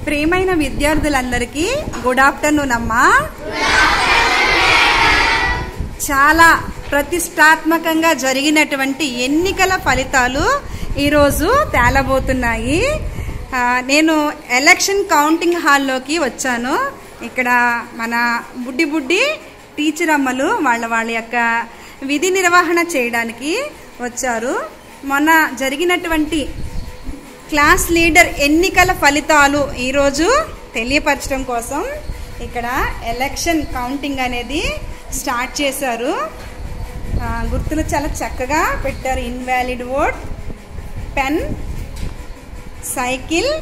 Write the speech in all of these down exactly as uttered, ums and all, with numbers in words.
ప్రియమైన విద్యార్థులందరికీ good afternoon అమ్మా. చాలా ప్రతిష్టాత్మకంగా జరిగినటువంటి ఎన్నికల ఫలితాలు ఈరోజు తేలబోతున్నాయి. నేను ఎలక్షన్ కౌంటింగ్ హాల్లోకి వచ్చాను. ఇక్కడ మన బుడ్డి బుడ్డి టీచర్ అమ్మలు వాళ్ళ వాళ్ళ యొక్క విధి నిర్వహణ చేయడానికి వచ్చారు. మొన్న జరిగినటువంటి క్లాస్ లీడర్ ఎన్నికల ఫలితాలు ఈరోజు తెలియపరచడం కోసం ఇక్కడ ఎలక్షన్ కౌంటింగ్ అనేది స్టార్ట్ చేశారు. గుర్తులు చాలా చక్కగా పెట్టారు. Invalid vote, pen, cycle,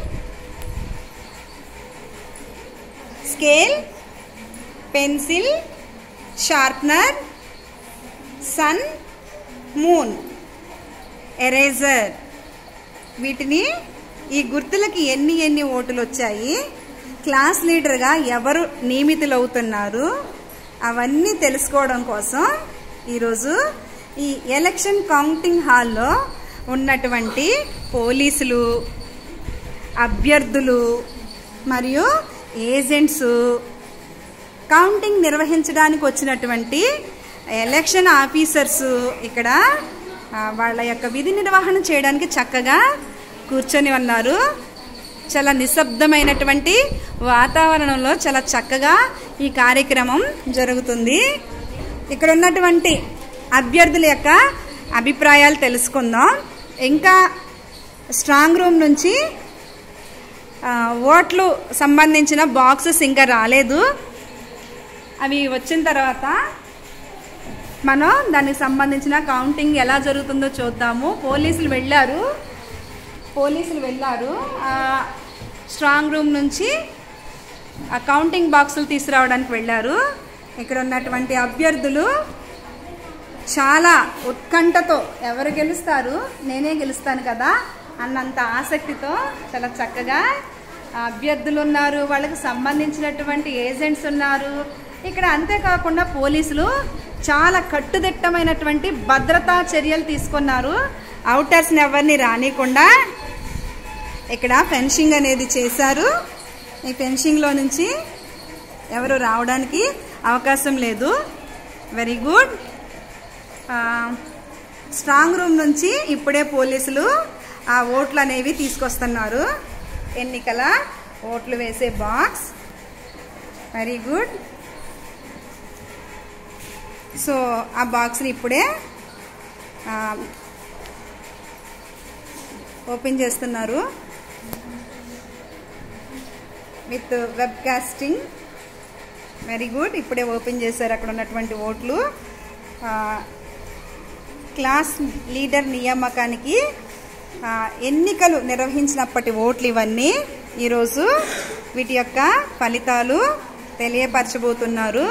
scale, pencil, sharpener, sun, moon, eraser. వీటిని ఈ గుర్తులకి ఎన్ని ఎన్ని ఓటులు వచ్చాయి, క్లాస్ లీడర్గా ఎవరు నియమితులవుతున్నారు, అవన్నీ తెలుసుకోవడం కోసం ఈరోజు ఈ ఎలక్షన్ కౌంటింగ్ హాల్లో ఉన్నటువంటి పోలీసులు, అభ్యర్థులు మరియు ఏజెంట్స్, కౌంటింగ్ నిర్వహించడానికి వచ్చినటువంటి ఎలక్షన్ ఆఫీసర్స్ ఇక్కడ వాళ్ళ యొక్క విధి నిర్వహణ చేయడానికి చక్కగా కూర్చొని ఉన్నారు. చాలా నిశ్శబ్దమైనటువంటి వాతావరణంలో చాలా చక్కగా ఈ కార్యక్రమం జరుగుతుంది. ఇక్కడ ఉన్నటువంటి అభ్యర్థుల యొక్క అభిప్రాయాలు తెలుసుకుందాం. ఇంకా స్ట్రాంగ్ రూమ్ నుంచి ఓట్లు సంబంధించిన బాక్సెస్ ఇంకా రాలేదు. అవి వచ్చిన తర్వాత మనం దానికి సంబంధించిన కౌంటింగ్ ఎలా జరుగుతుందో చూద్దాము. పోలీసులు వెళ్ళారు పోలీసులు వెళ్ళారు స్ట్రాంగ్ రూమ్ నుంచి ఆ కౌంటింగ్ బాక్సులు తీసుకురావడానికి వెళ్ళారు. ఇక్కడ ఉన్నటువంటి అభ్యర్థులు చాలా ఉత్కంఠతో ఎవరు గెలుస్తారు, నేనే గెలుస్తాను కదా అన్నంత ఆసక్తితో చాలా చక్కగా అభ్యర్థులు ఉన్నారు. వాళ్ళకి సంబంధించినటువంటి ఏజెంట్స్ ఉన్నారు ఇక్కడ. అంతేకాకుండా పోలీసులు చాలా కట్టుదిట్టమైనటువంటి భద్రతా చర్యలు తీసుకున్నారు. అవుటర్స్ని ఎవరిని రానికుండా ఇక్కడ ఫెన్సింగ్ అనేది చేశారు. ఈ ఫెన్సింగ్లో నుంచి ఎవరు రావడానికి అవకాశం లేదు. Very good. స్ట్రాంగ్ రూమ్ నుంచి ఇప్పుడే పోలీసులు ఆ ఓట్లు అనేవి తీసుకొస్తున్నారు. ఎన్నికల ఓట్లు వేసే బాక్స్. Very good. సో ఆ బాక్స్ని ఇప్పుడే ఓపెన్ చేస్తున్నారు with web casting. Very good. ఇప్పుడే ఓపెన్ చేశారు అక్కడ ఉన్నటువంటి ఓట్లు. క్లాస్ లీడర్ నియామకానికి ఎన్నికలు నిర్వహించినప్పటి ఓట్లు ఇవన్నీ. ఈరోజు వీటి యొక్క ఫలితాలు తెలియపరచబోతున్నారు.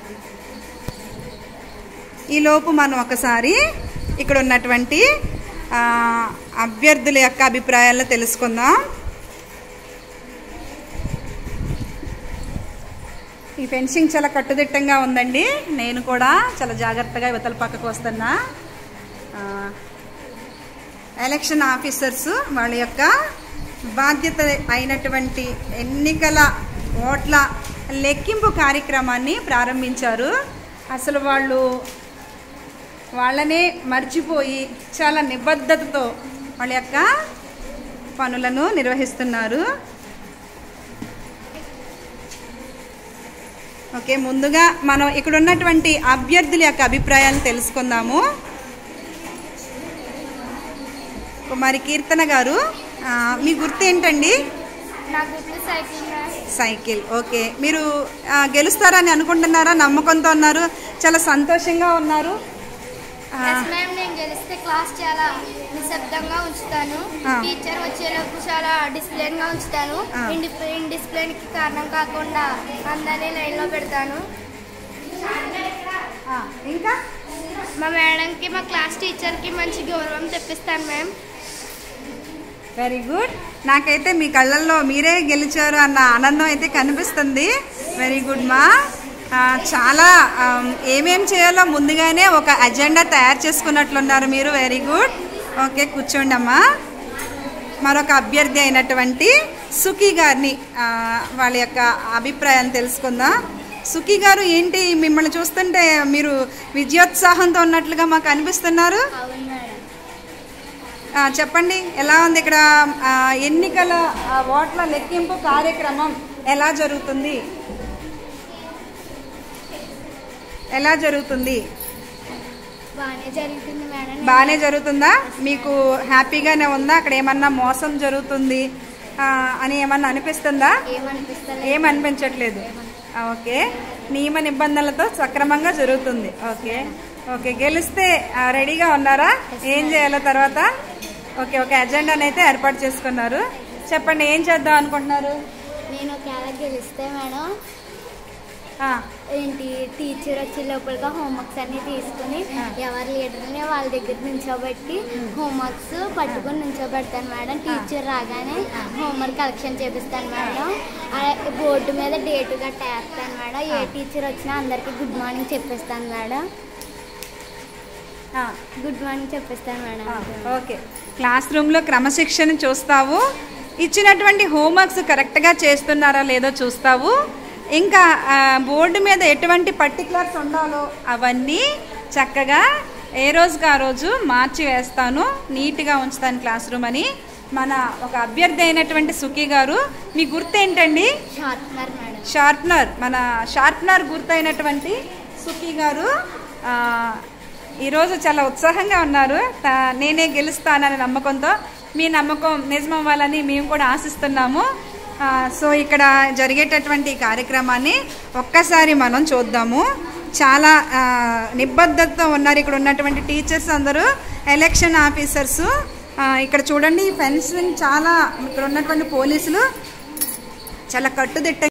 ఈలోపు మనం ఒకసారి ఇక్కడ ఉన్నటువంటి అభ్యర్థుల యొక్క అభిప్రాయాలను తెలుసుకుందాం. ఈ ఫెన్సింగ్ చాలా కట్టుదిట్టంగా ఉందండి. నేను కూడా చాలా జాగ్రత్తగా ఇవతల పక్కకు వస్తున్నా. ఎలక్షన్ ఆఫీసర్స్ వాళ్ళ యొక్క బాధ్యత అయినటువంటి ఎన్నికల ఓట్ల లెక్కింపు కార్యక్రమాన్ని ప్రారంభించారు. అసలు వాళ్ళు వాళ్ళనే మర్చిపోయి చాలా నిబద్ధతతో వాళ్ళ యొక్క పనులను నిర్వహిస్తున్నారు. ఓకే, ముందుగా మనం ఇక్కడ ఉన్నటువంటి అభ్యర్థుల యొక్క అభిప్రాయాలను తెలుసుకుందాము. కుమారి కీర్తన గారు, మీ గుర్తు ఏంటండి? సైకిల్. ఓకే, మీరు గెలుస్తారని అనుకుంటున్నారా? నమ్మకంతో ఉన్నారు? చాలా సంతోషంగా ఉన్నారు? నేను గెలిస్తే క్లాస్ చాలా నిశ్శబ్దంగా ఉంచుతాను. టీచర్ వచ్చేలోపు చాలా డిసిప్లిన్ గా ఉంచుతాను. ఇండిసిప్లిన్ కి కారణం కాకుండా అందరినీ లైన్ లో పెడతాను. ఇంకా మా మేడంకి, మా క్లాస్ టీచర్ కి మంచి గౌరవం తెప్పిస్తాను మ్యామ్. Very good. నాకైతే మీ కళ్ళల్లో మీరే గెలిచారు అన్న ఆనందం అయితే కనిపిస్తుంది. వెరీ గుడ్ మా. చాలా ఏమేం చేయాలో ముందుగానే ఒక అజెండా తయారు చేసుకున్నట్లున్నారు మీరు. Very good. ఓకే, కూర్చోండి అమ్మా. మరొక అభ్యర్థి అయినటువంటి సుఖీ గారిని వాళ్ళ యొక్క అభిప్రాయాన్ని తెలుసుకుందాం. సుఖీ గారు, ఏంటి మిమ్మల్ని చూస్తుంటే మీరు విద్యోత్సాహంతో ఉన్నట్లుగా మాకు అనిపిస్తున్నారు. చెప్పండి, ఎలా ఉంది ఇక్కడ ఎన్నికల ఓట్ల లెక్కింపు కార్యక్రమం ఎలా జరుగుతుంది? ఎలా జరుగుతుంది? బాగానే జరుగుతుందా? మీకు హ్యాపీగానే ఉందా? అక్కడ ఏమన్నా మోసం జరుగుతుంది అని ఏమన్నా అనిపిస్తుందా? ఏమనిపించట్లేదు. ఓకే, నియమ నిబంధనలతో సక్రమంగా జరుగుతుంది. ఓకే ఓకే గెలిస్తే రెడీగా ఉన్నారా? ఏం చేయాలో తర్వాత? ఓకే ఓకే అజెండాని అయితే ఏర్పాటు చేసుకున్నారు. చెప్పండి, ఏం చేద్దాం అనుకుంటున్నారు? నేను ఒకవేళ గెలిస్తే మేడం ఏంటి టీచర్ వచ్చే లోపలగా హోంవర్క్స్ అన్ని తీసుకుని ఎవరి లీడర్ని వాళ్ళ దగ్గర నుంచోబెట్టి హోంవర్క్స్ పట్టుకుని నుంచోబెడతాను మేడం. టీచర్ రాగానే హోంవర్క్ కలెక్షన్ చేపిస్తాను మేడం. బోర్డు మీద డేట్ గట్టా వేస్తాను మేడం. ఏ టీచర్ వచ్చినా అందరికీ గుడ్ మార్నింగ్ చెప్పిస్తాను మేడం. గుడ్ మార్నింగ్ చెప్పిస్తాను మేడం. ఓకే, క్లాస్ రూమ్లో క్రమశిక్షణ చూస్తావు, ఇచ్చినటువంటి హోంవర్క్స్ కరెక్ట్గా చేస్తున్నారా లేదో చూస్తావు, ఇంకా బోర్డు మీద ఎటువంటి పర్టికులర్స్ ఉండాలో అవన్నీ చక్కగా ఏ రోజుకి ఆ రోజు మార్చి వేస్తాను, నీట్గా ఉంచుతాను క్లాస్ రూమ్ అని మన ఒక అభ్యర్థి అయినటువంటి సుఖీ గారు. మీ గుర్తు ఏంటండి? Sharpener madam. షార్ప్నర్. మన షార్ప్నర్ గుర్తయినటువంటి సుఖీ గారు ఈరోజు చాలా ఉత్సాహంగా ఉన్నారు. నేనే గెలుస్తానని నమ్మకంతో. మీ నమ్మకం నిజమవ్వాలని మేము కూడా ఆశిస్తున్నాము. సో ఇక్కడ జరిగేటటువంటి కార్యక్రమాన్ని ఒక్కసారి మనం చూద్దాము. చాలా నిబద్ధతతో ఉన్నారు ఇక్కడ ఉన్నటువంటి టీచర్స్ అందరూ, ఎలక్షన్ ఆఫీసర్సు. ఇక్కడ చూడండి, ఫెన్సింగ్ చాలా, ఇక్కడ ఉన్నటువంటి పోలీసులు చాలా కట్టుదిట్ట